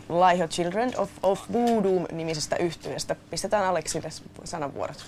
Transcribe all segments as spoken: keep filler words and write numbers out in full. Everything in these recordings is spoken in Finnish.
Laiho Children of, of Voodoo-nimisestä yhtyeestä. Pistetään Aleksille sanavuorot.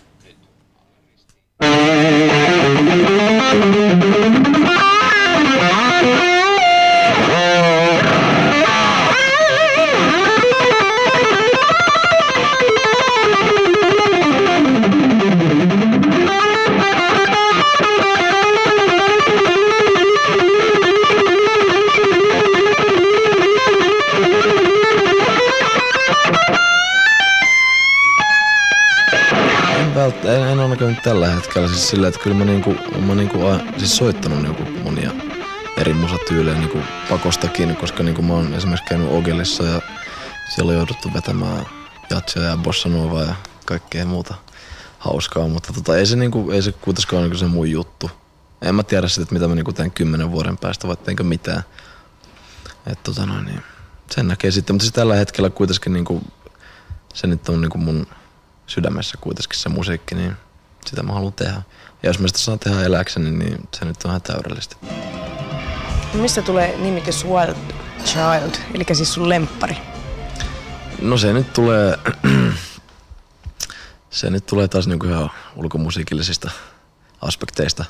En, en ole käynyt tällä hetkellä siis sillä, että kyllä mä, niinku, mä niinku, a, siis soittanut niinku monia eri musatyylejä niinku pakostakin, koska niinku mä oon esimerkiksi käynyt Ogelissa ja siellä on jouduttu vetämään jatsia ja bossa novaa ja kaikkea muuta hauskaa, mutta tota, ei se, niinku, ei se kuitenkaan ole se mun juttu. En mä tiedä sitä, että mitä mä niinku teen kymmenen vuoden päästä, vai teenkö mitään. Et, tota noin, niin, sen näkee sitten, mutta siis tällä hetkellä kuitenkin niinku, se nyt on niinku mun sydämessä kuitenkin se musiikki, niin sitä mä haluan tehdä. Ja jos mä sitä saan tehdä eläkseni, niin se nyt on ihan täydellistä. Mistä tulee nimitys Wild Child, eli siis sun lemppari? No se nyt tulee, se nyt tulee taas niinku ihan ulkomusiikillisista aspekteista.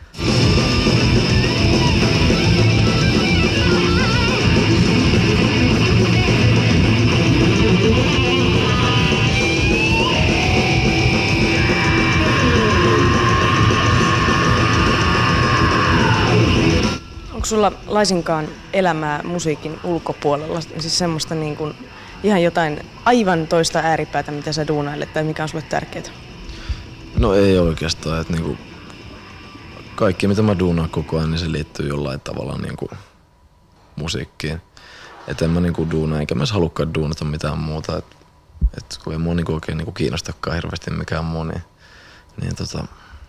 Onko sulla laisinkaan elämää musiikin ulkopuolella? Siis semmoista niin kuin ihan jotain aivan toista ääripäätä, mitä sä duunailet tai mikä on sulle tärkeää? No ei oikeastaan. Että niinku kaikki mitä mä duunaan koko ajan, niin se liittyy jollain tavalla niinku musiikkiin. Että en mä niinku duunaa, enkä mä edes halukkaan duunata mitään muuta. Että et kun ei mua niinku oikein niinku kiinnostakaan hirveästi mikään muu, niin, niin tota...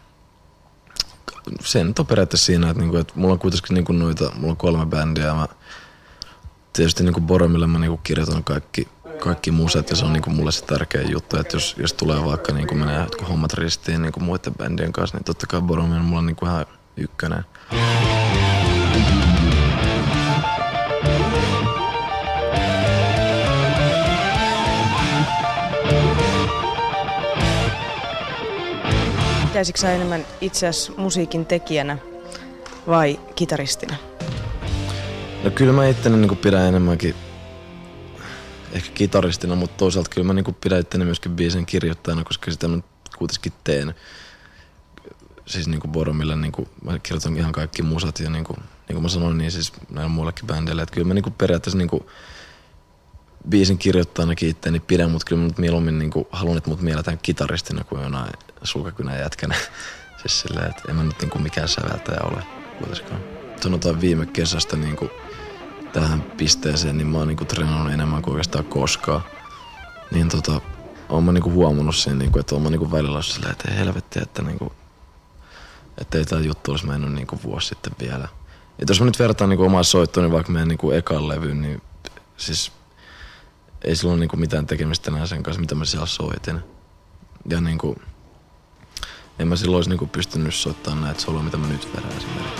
Se nyt on periaatteessa siinä, että, niinku, että mulla on kuitenkin niinku noita, mulla on kolme bändiä ja mä tietysti niinku Boromille mä niinku kirjoitan kaikki, kaikki muset ja se on niinku mulle se tärkeä juttu, että jos, jos tulee vaikka niinku menee jotkut hommat ristiin niinku muiden bändien kanssa, niin totta kai Boromi on mulla niinku ihan ykkönen. Pitäisikö sä enemmän itse asiassa musiikin tekijänä vai kitaristina? No kyllä mä itteni niinku pidän enemmänkin ehkä kitaristina, mutta toisaalta kyllä mä niinku pidän itteni myöskin biisin kirjoittajana, koska sitä mä kuitenkin teen. Siis niinku Boromille niinku, mä kirjoitan ihan kaikki musat ja niinku, niin kuin mä sanoin, niin siis näillä muillekin bändeille, että kyllä mä niinku periaatteessa niinku biisin kirjoittajanakin itteni pidän, mutta kyllä mä nyt mieluummin niinku haluan, että mut mielletään kitaristina kuin jonain sulkakynän jätkänä. Siis silleen, että en mä nyt niinku mikään säveltäjä ole kuitenkaan. Sanotaan viime kesästä niinku tähän pisteeseen, niin mä oon niinku treenannut enemmän kuin oikeastaan koskaan. Niin tota, oon mä niinku huomannut siinä, niinku, että oon mä niinku välillä silleen, että ei helvetti, että niinku, että ei tää juttu olisi mennyt niinku vuosi sitten vielä. Ja jos mä nyt vertaan niinku omaa soittoa, niin vaikka meidän niinku ekan levyyn, niin siis ei sillä ole niinku mitään tekemistä enää sen kanssa, mitä mä siellä soitin. Ja niinku, en mä silloin olisi niinku pystynyt soittamaan näitä soloja, mitä mä nyt vedän esimerkiksi.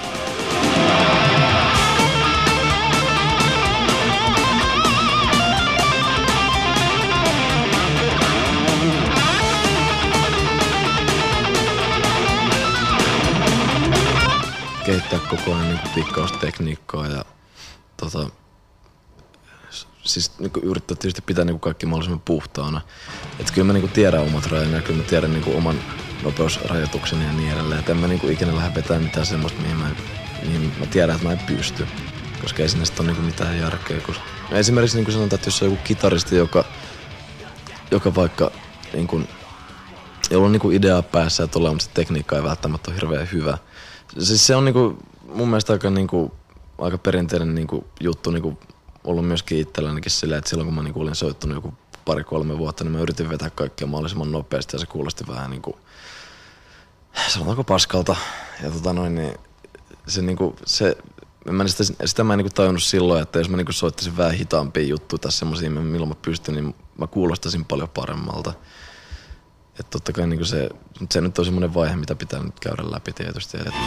Kehittää koko ajan niinku pikkaustekniikkaa ja tota, siis niinku yrittää tietysti pitää niinku kaikki mahdollisimman puhtaana. Et kyllä mä niinku tiedän omat rajani ja kyllä mä tiedän niinku oman nopeusrajoitukseni ja niin edelleen. Et en mä niinku ikinä lähde vetämään mitään semmoista, mihin mä, mihin mä tiedän, että mä en pysty. Koska ei sinne ole niinku mitään järkeä. Koska esimerkiksi niinku sanotaan, että jos on joku kitaristi, joka, joka vaikka niinku, jolla on niinku ideaa päässä ja tuolla, mutta se tekniikka ei välttämättä ole hirveän hyvä. Siis se on niinku mun mielestä aika, niinku, aika perinteinen niinku juttu niinku ollut myöskin itsellänikin silleen, että silloin kun mä niinku olin soittanut joku pari-kolme vuotta, niin mä yritin vetää kaikkea mahdollisimman nopeasti ja se kuulosti vähän niinku, sanotaanko paskalta. Ja tota noin, niin se niinku, se, mä sitä, sitä mä en niinku tajunnut silloin, että jos mä niinku soittaisin vähän hitaampia juttuja tai semmosia, milloin mä pystyn, niin mä kuulostaisin paljon paremmalta. Että totta kai niinku se, se nyt on semmoinen vaihe, mitä pitää nyt käydä läpi tietysti. Et...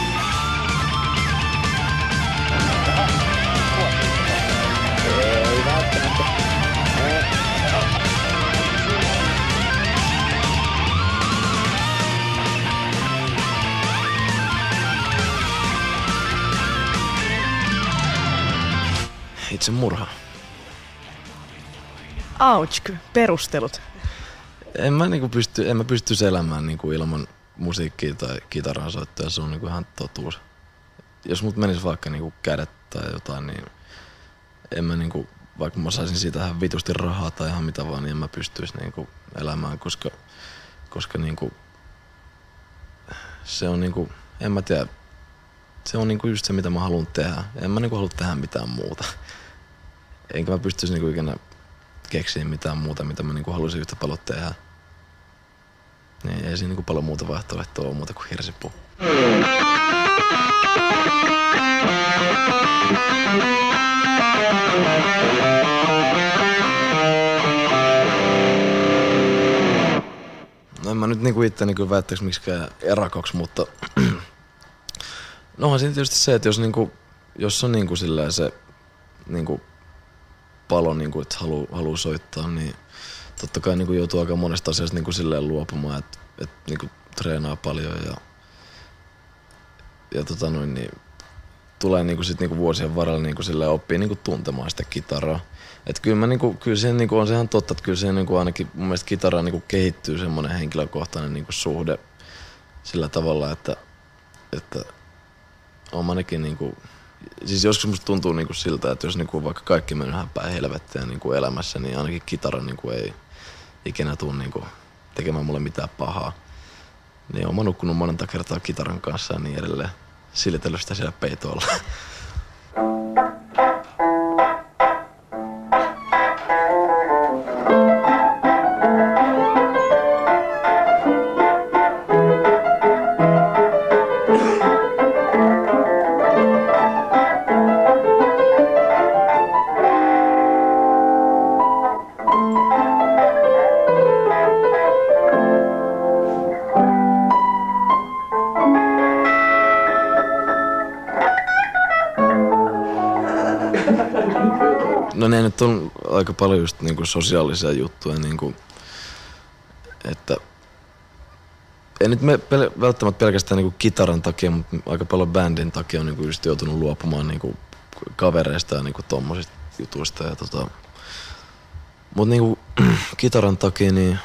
Ei välttämättä. itsemurha. Ouch, perustelut. En mä, niinku pysty, en mä pysty elämään niinku ilman musiikkia tai kitaran soittoa, se on niinku ihan totuus. Jos mut menis vaikka niinku kädet tai jotain, niin en mä niinku, vaikka mä saisin siitä ihan vitusti rahaa tai ihan mitä vaan, niin en mä pystyisi niinku elämään, koska, koska niinku, se on niinku, en mä tiedä, se on niinku just se mitä mä haluan tehdä. En mä niinku halua tehdä mitään muuta. Enkä mä pystyisi niinku ikinä keksiä mitään muuta, mitä mä niinku haluaisin yhtä paljon tehdä. Niin ei siinä niinku paljon muuta vaihtoehtoa ole muuta kuin hirsipuu. No en mä nyt niinku itteni kyllä väittäisi miksikään erakoksi, mutta no onhan siinä tietysti se, että jos, niinku, jos on niinku silleen se niinku palo, niinku, että haluu, haluu soittaa, niin totta kai niinku joutuu aika monesta asiasta niinku silleen luopumaan, että et, niinku treenaa paljon ja, ja tota noin, niin tulee niinku sit niinku vuosien varrella niinku silleen oppii niinku tuntemaan sitä kitaraa. Et kyllä mä niinku, kyllä se niinku on se ihan totta, että kyllä se niinku ainakin mun mielestä kitaraan niinku kehittyy semmoinen henkilökohtainen niinku suhde sillä tavalla, että, että on ainakin niinku, siis joskus musta tuntuu niinku siltä, että jos niinku vaikka kaikki menee ihan päin helvettiä niinku elämässä, niin ainakin kitara niinku ei ikinä tuu niinku tekemään mulle mitään pahaa. Niin oon mä nukkunut monenta kertaa kitaran kanssa ja niin edelleen. Silitellyt sitä siellä peitoilla. No ne nyt on aika paljon just niinku sosiaalisia juttuja, niinku, että ei nyt me pel- välttämättä pelkästään niinku kitaran takia, mutta aika paljon bändin takia on niinku just joutunut luopumaan niinku kavereista ja niinku tommosista jutuista. Ja tota, mut niinku kitaran takia niin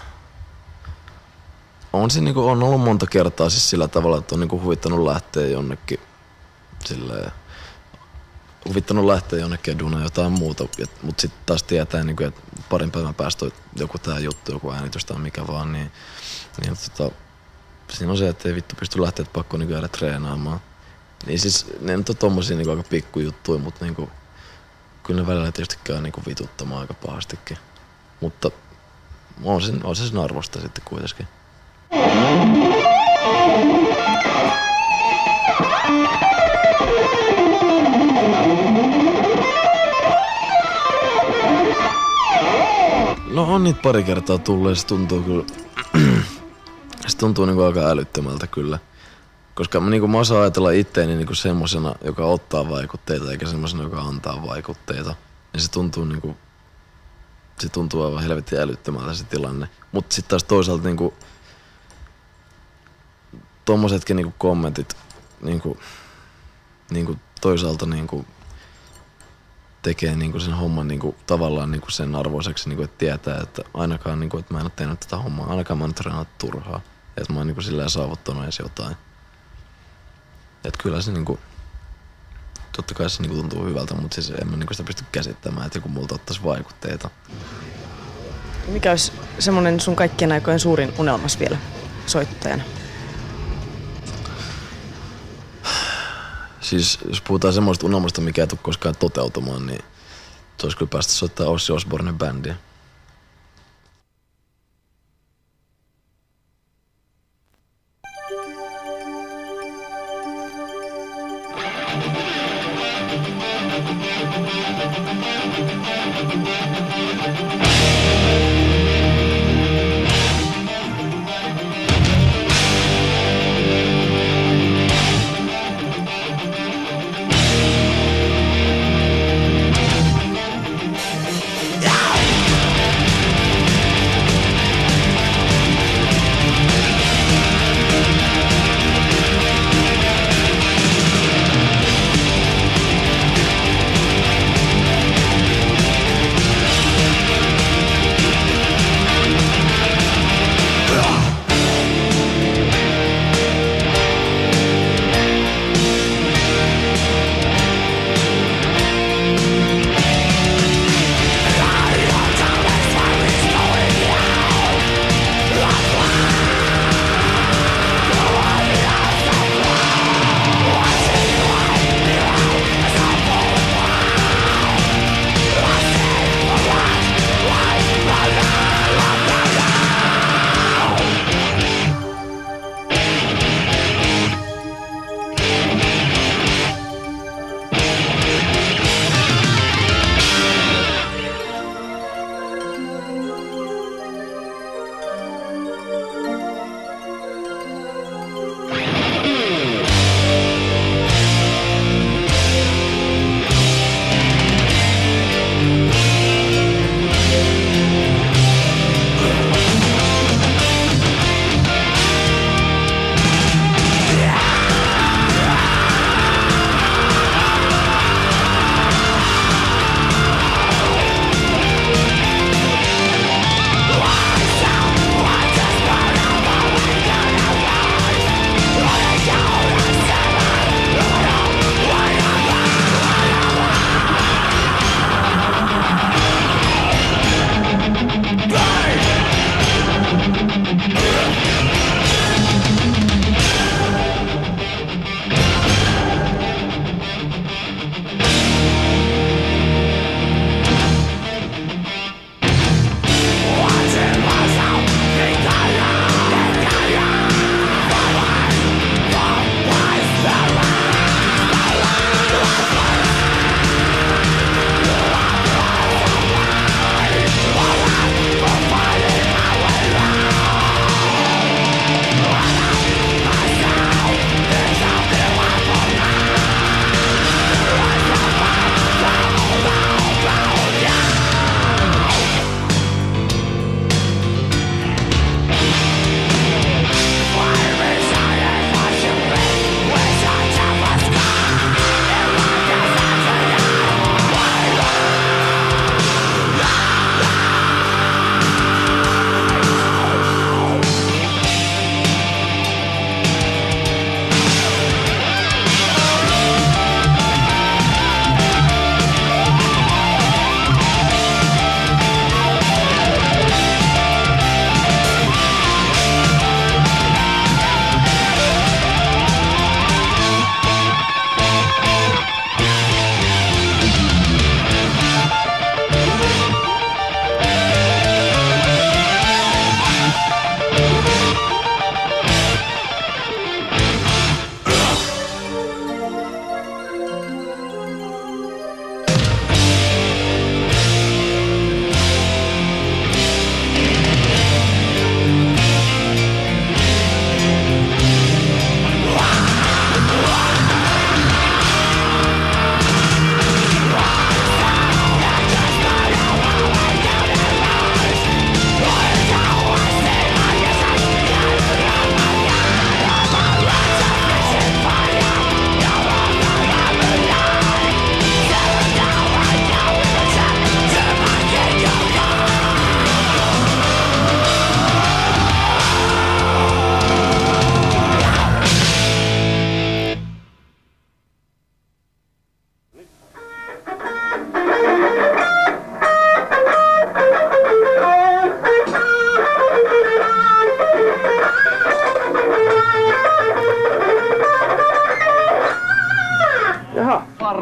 on, siinä niinku, on ollut monta kertaa siis sillä tavalla, että on niinku huvittanut lähteä jonnekin silleen, huvittanut lähteä jonnekin ja duunaan jotain muuta, mutta sitten taas tietää, niin kuin, että parin päivän päästä on joku tää juttu, joku äänitys tai mikä vaan, niin, niin tota, siinä on se, että ei vittu pysty lähteä, että pakko niin jäädä treenaamaan. Niin siis ne nyt on tommosia niin aika pikkujuttuja, mutta niin kuin, kyllä ne välillä tietysti käy niin kuin vituttamaan aika pahastikin. Mutta on se, on se sen arvosta sitten kuitenkin. No on niitä pari kertaa tullut ja se tuntuu kyllä, se tuntuu niinku aika älyttömältä kyllä. Koska mä, niinku, mä osaan ajatella itteeni niinku semmosena, joka ottaa vaikutteita eikä semmosena, joka antaa vaikutteita. Ja se tuntuu niinku, se tuntuu aivan helvetin älyttömältä se tilanne. Mut sit taas toisaalta niinku, tommosetkin niinku kommentit niinku, niinku toisaalta niinku tekee niinku sen homman niinku tavallaan niinku sen arvoiseksi, niinku, että tietää, että ainakaan niinku, että mä en ole tehnyt tätä hommaa, ainakaan mä en ole treenannut turhaa. Että mä oon niinku silleen saavuttanut edes jotain. Että kyllä se niinku, totta kai se niinku tuntuu hyvältä, mutta siis en mä niinku sitä pysty käsittämään, että joku multa ottaisi vaikutteita. Mikä olisi semmonen sun kaikkien aikojen suurin unelmas vielä soittajana? Siis jos puhutaan semmoista unelmasta, mikä ei tule koskaan toteutumaan, niin se olisi kyllä päästä soittaa Ozzy Osbournen bändiä.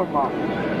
varmaan.